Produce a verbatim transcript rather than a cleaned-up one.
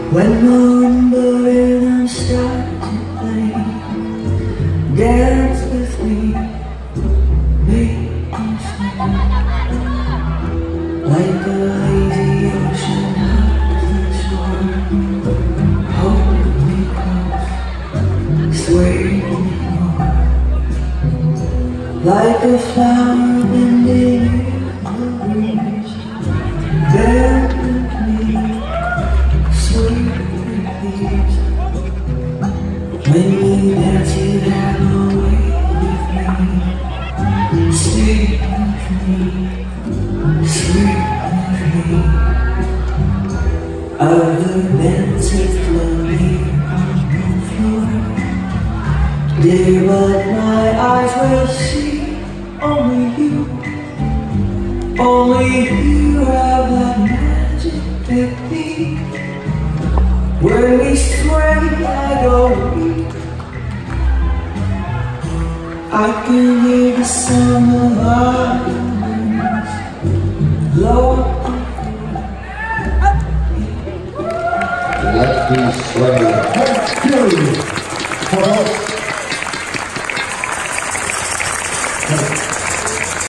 When marimba rhythms start to play, dance with me, make me swing. Like a lazy ocean hugs the shore, hold me close, sway me more. Like a flower bending in the breeze, dance with me, sway with these. When we dance you have a way with me, stay with me, sweet with me. Other dances floating on the floor, dear, but my eyes will see only you. Only you have that magic technique. When we sway, I go weak. I can hear the sound of violins low. Let me sway. Thank you for us.